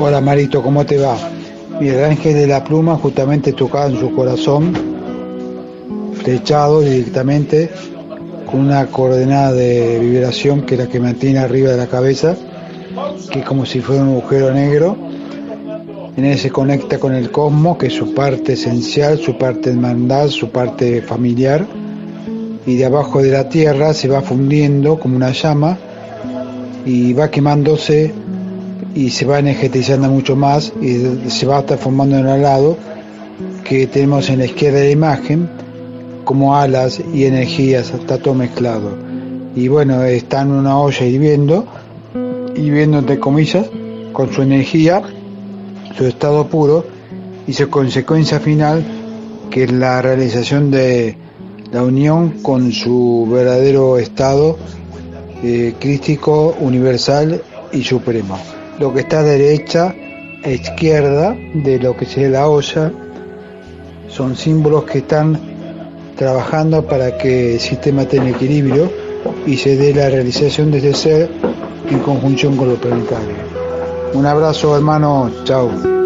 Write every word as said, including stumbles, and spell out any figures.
Hola Marito, ¿cómo te va? Mira, el ángel de la pluma justamente tocaba en su corazón, flechado directamente, con una coordenada de vibración que es la que mantiene arriba de la cabeza, que es como si fuera un agujero negro. En él se conecta con el cosmos, que es su parte esencial, su parte hermandad, su parte familiar, y de abajo de la tierra se va fundiendo como una llama y va quemándose y se va energetizando mucho más y se va transformando en un alado que tenemos en la izquierda de la imagen como alas y energías, está todo mezclado. Y bueno, está en una olla hirviendo, hirviendo entre comillas, con su energía, su estado puro y su consecuencia final, que es la realización de la unión con su verdadero estado eh, crístico, universal y supremo. Lo que está a derecha e izquierda de lo que sería la olla son símbolos que están trabajando para que el sistema tenga equilibrio y se dé la realización de ese ser en conjunción con lo planetario. Un abrazo, hermano, chao.